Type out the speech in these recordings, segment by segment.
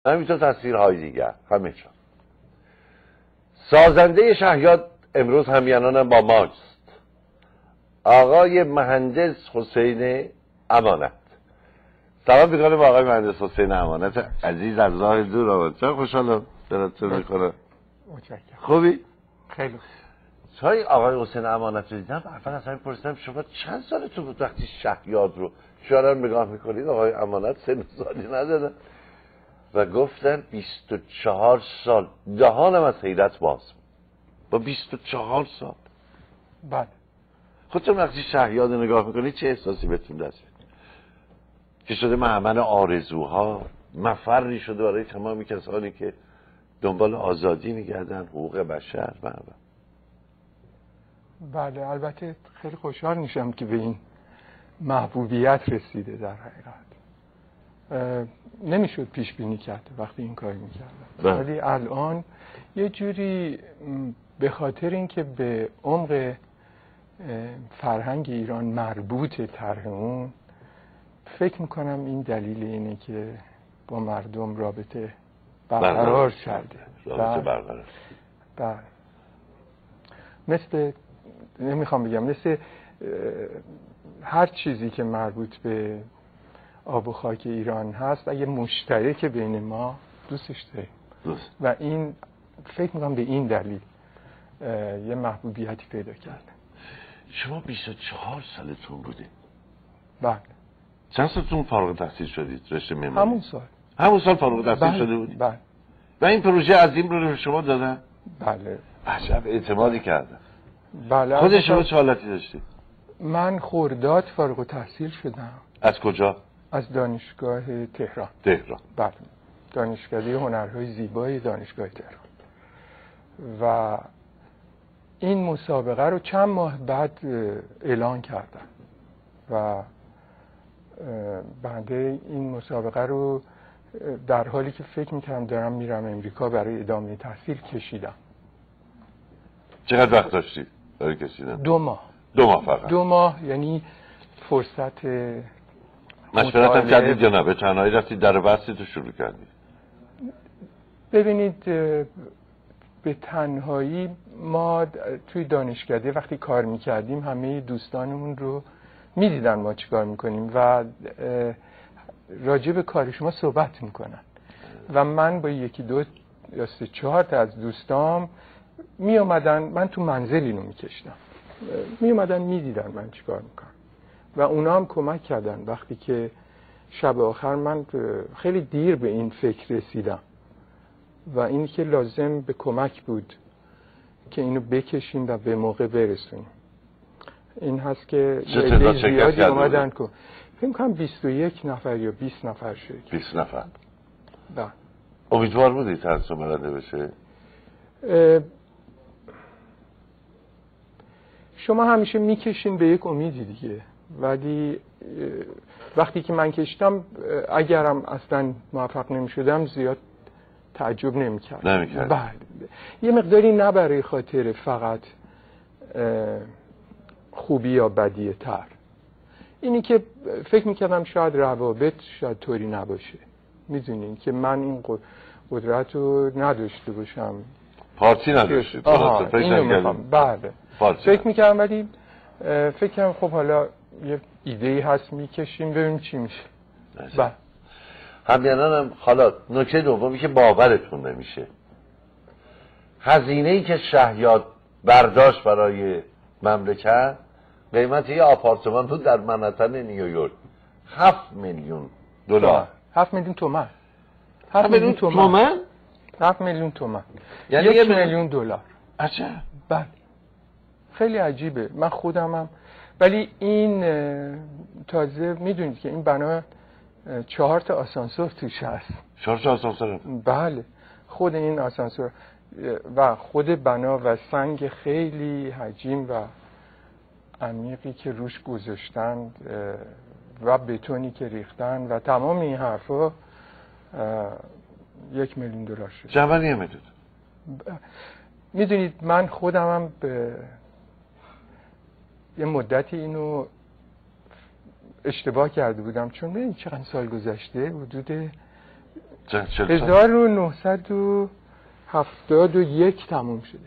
همینطور تصویرهای دیگر همه جا. سازنده شهیاد امروز همینانم با ماست، آقای مهندس حسین امانت. سلام میکنم با آقای مهندس حسین امانت عزیز از راه دور آمد. چه خوشحالم دلتون میکنه. خوبی؟ خیلی خوب. چای آقای حسین امانت رو دیدم، اول از همین پرسیدم شما چند سالتون بود وقتی شهیاد رو شما نگاه میکنید؟ آقای امانت سن سالی ندادن و گفتن 24 سال. دهانم از حیرت باز با 24 سال. بله. خودتون وقتی شهیاد رو نگاه میکنید چه احساسی بهتون دست میده؟ که شده مأمن آرزوها، مفری شده برای تمامی کسانی که دنبال آزادی میگردن، حقوق بشر. بله، البته خیلی خوشحال میشم که به این محبوبیت رسیده. در حقیقت نمیشد پیش بینی کرد وقتی این کاری میکردم، ولی الان یه جوری به خاطر اینکه به عمق فرهنگ ایران مربوط طرح اون، فکر میکنم این دلیل اینه که با مردم رابطه برقرار کرده. رابطه برقرار. بله. مثل نمیخوام بگم مثل هر چیزی که مربوط به آب و خاک ایران هست، اگه مشترک بین ما دوستش داریم و این فکر میکنم به این دلیل یه محبوبیتی پیدا کرده. شما 24 سالتون بوده؟ بله. چند سالتون فارغ التحصیل شدید رشته معماری؟ همون سال فارغ التحصیل شده بودید؟ بله. و این پروژه عظیم رو به شما دادن؟ بله. عجب اعتمادی کردن. بله. خود شما چه حالتی داشتید؟ من خرداد فارغ التحصیل شدم. از کجا؟ از دانشگاه تهران. بله. دانشکده هنرهای زیبای دانشگاه تهران. و این مسابقه رو چند ماه بعد اعلان کردم و بنده این مسابقه رو در حالی که فکر میکردم دارم میرم امریکا برای ادامه تحصیل کشیدم. چقدر وقت داشتید برای کشیدن؟ 2 ماه. 2 ماه فقط؟ 2 ماه، یعنی فرصت مشورت هم کردید یا نه؟ به تنهایی رفتید در بستید و شروع کردید؟ ببینید، به تنهایی ما توی دانشکده وقتی کار میکردیم همه دوستانمون رو میدیدن ما چی کار میکنیم و راجع به کار شما صحبت میکنن و من با 1 2 یا 3 4 تا از دوستام میامدن، من تو منزل اینو میکشتم، میامدن میدیدن من چی کار میکنم و اونا هم کمک کردن. وقتی که شب آخر من خیلی دیر به این فکر رسیدم و این که لازم به کمک بود که اینو بکشیم و به موقع برسونیم. این هست که زیادی اومدن که فکر کنم 21 نفر یا 20 نفر شد. 20 نفر. بله. امیدوار بودید ترسم برنده بشه؟ شما همیشه میکشین به یک امیدی دیگه، ولی وقتی که من کشتم اگرم اصلا موفق نمیشدم زیاد تعجب نمیکردم. بله. یه مقداری نه برای خاطر فقط خوبی یا بدی تر، اینی که فکر میکردم شاید روابط شاید طوری نباشه، میدونین که من این قدرت رو نداشته باشم. پارتی نداشتید؟ اینو میخوام. بله. فکر میکردم، ولی فکر کردم خب حالا یه ایده‌ای هست میکشیم ببینیم چی میشه. بله. همینانم. حالا نکته دومی که باورتون نمیشه، هزینه‌ای که شهیاد برداشت برای مملکت قیمت یه آپارتمان بود در منحتن نیویورک 7 میلیون دلار. 7 میلیون تومان. 7 میلیون تومان؟ 7 میلیون تومان، یعنی 1 میلیون دلار. عجب. بله. خیلی عجیبه. من خودمم، ولی این تازه میدونید که این بنا 4 تا آسانسور توش هست. 4 تا آسانسور؟ بله. خود این آسانسور و خود بنا و سنگ خیلی حجیم و عمیقی که روش گذاشتن و بتونی که ریختن و تمام این حرفا 1 میلیون دلار شد. جوانی میدود. میدونید من خودمم به یه مدتی اینو اشتباه کرده بودم، چون ببین چقدر سال گذشته، حدود 1971 تموم شده.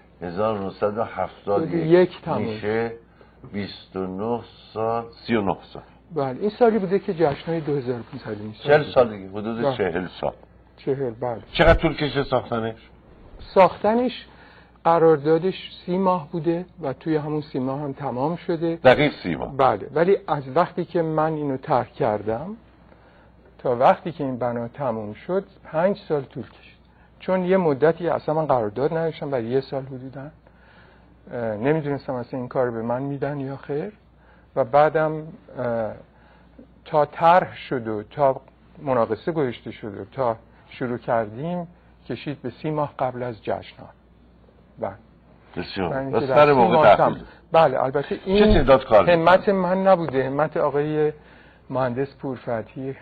1971 میشه 29 سال 39 سال. بله این سالی بوده که جشن‌های 2500 میشه. 40 سال دیگه، حدود 40 سال. 40 بله. چقدر طول کشید ساختنش؟ ساختنش قراردادش 30 ماه بوده و توی همون 30 ماه هم تمام شده. دقیق 30 ماه. بله ولی از وقتی که من اینو ترک کردم تا وقتی که این بنا تموم شد 5 سال طول کشید. چون یه مدتی اصلا من قرارداد نداشتم برای 1 سال حدوداً. نمیدونستم اصلا این کار به من میدن یا خیر و بعدم تا طرح شد و تا مناقصه گذاشته شد و تا شروع کردیم کشید به 30 ماه قبل از جشن‌ها. بله. بسیار. سر موقع تحویل. بله البته این همت من نبوده، همت آقای مهندس پورفتحی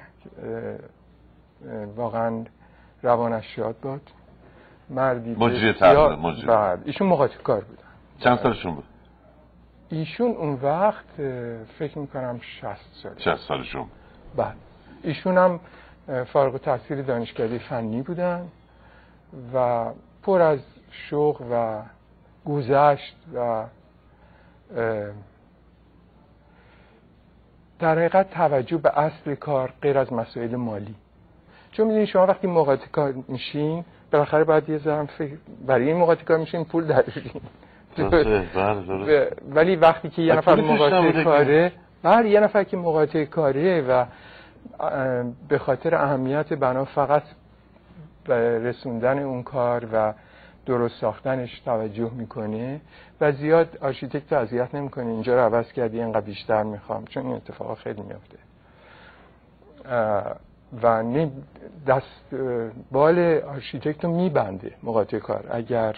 واقعا روانش شاد باد. مردی مجری تحویل مجری. بله ایشون مقاطع کار بودن. چند سالشون بود؟ ایشون اون وقت فکر میکنم 60 سال. 60 سالشون. بله. ایشون هم فارغ التحصیل دانشکده فنی بودن و پر از شوق و گذشت و در حقیقت توجه به اصل کار غیر از مسائل مالی. چون میدونید شما وقتی مقاطع کار میشین بالاخره باید یه ذره برای این مقاطع کار میشین پول درارین. ولی وقتی که یه نفر مقاطع کاره، بله یه نفر که مقاطع کاره و به خاطر اهمیت بنا فقط رسوندن اون کار و درست ساختنش توجه میکنه و زیاد آرشیتکت اذیت نمیکنه اینجا رو عوض کردی اینقدر بیشتر میخوام، چون این اتفاقا خیلی میفته و دست بال آرشیتکت رو میبنده مقاطع کار اگر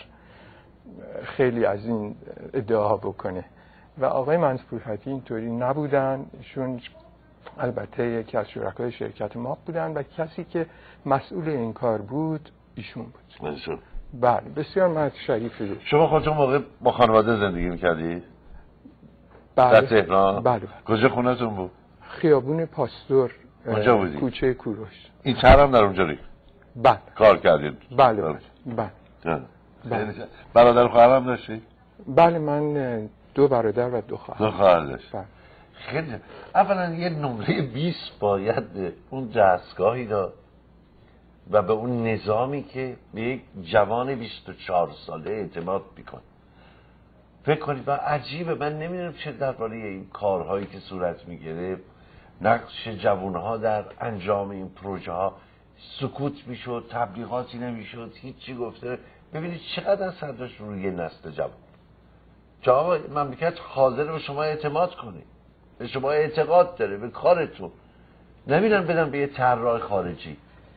خیلی از این ادعا بکنه و آقای مهندس پورفتحی اینطوری نبودن. ایشون البته یکی از شرکای شرکت ما بودن و کسی که مسئول این کار بود ایشون بود. بله بسیار مرد شریفی بود. شما خودتون موقع با خانواده زندگی میکردی؟ بله. در تهران؟ بله. کجا خونه‌تون بود؟ خیابون پاستور اونجا بودی؟ کوچه کوروش. این چهر هم در اونجا ری؟ بله. کار کردید؟ بله بله. بله. بله. برادر خواهر هم داشتی؟ بله من 2 برادر و 2 خواهر. 2 خواهر داشت. بله. خیلی اولا یه نمره 20 باید به اون دستگاهی داد و به اون نظامی که به یک جوان 24 ساله اعتماد میکنه. فکر کنید و عجیبه، من نمیدونم چه درباره این کارهایی که صورت میگیره نقش جوانها در انجام این پروژه ها سکوت میشد، تبلیغاتی نمیشد، هیچی گفته. ببینید چقدر اثر داشت روی نسل جوان. که آقا مملکت حاضر به شما اعتماد کنه، به شما اعتقاد داره، به کارتون. نمیدونم بدم به یه طراح خارجی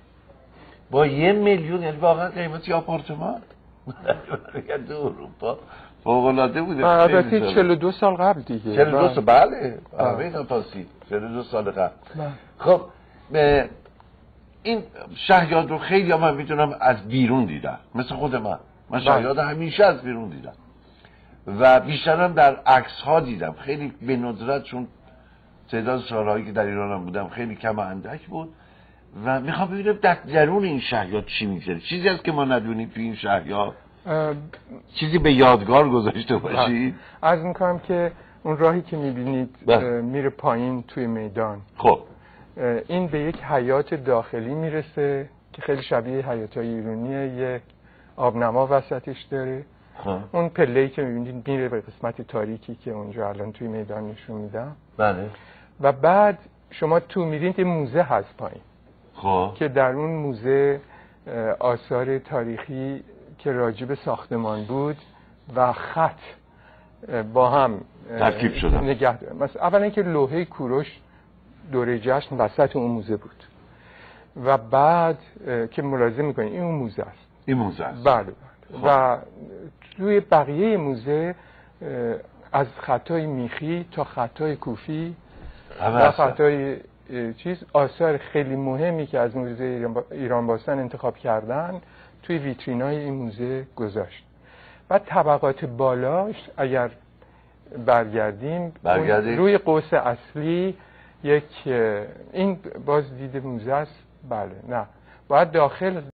با 1 میلیون، یعنی واقعا قیمتی آپارتمان تو اروپا فوق‌العاده بوده. البته 42 سال قبل دیگه. 42 سال بله. همین پاسی 42 سال قبل. خب این شهیاد رو خیلی ها من میتونم از بیرون دیدم، مثل خود من شهیاد همیشه از بیرون دیدم و بیشترم در عکس ها دیدم. خیلی به ندرت، چون تعداد سالهایی که در ایران هم بودم خیلی کم و اندک بود و میخوام ببینم در درون این شهیاد چی میگذره. چیزی هست که ما ندونیم توی این شهیاد؟ چیزی به یادگار گذاشته باشی؟ عرض میکنم که اون راهی که میبینید میره پایین توی میدان، خب این به یک حیات داخلی میرسه که خیلی شبیه حیاتای ایرانیه، یه آبنما وسطش داره. اون پله‌ای که میبینید میره به قسمت تاریکی که اونجا الان توی میدان نشون میدم. بله. و بعد شما تو میرید یه موزه هست پایین، خب که در اون موزه آثار تاریخی که راجب ساختمان بود و خط با هم ترکیب شدن نگه دارن. مثلا اولا که لوحه کوروش دوره جشن وسط اون موزه بود و بعد که ملاحظه میکنید این اون موزه است. این موزه است. بله. و توی بقیه موزه از خطای میخی تا خطای کوفی و خطای آثار خیلی مهمی که از موزه ایران باستان انتخاب کردن توی ویترینای این موزه گذاشت. و طبقات بالاش اگر برگردیم روی قوس اصلی یک این باز دید موزه است. بله نه باید داخل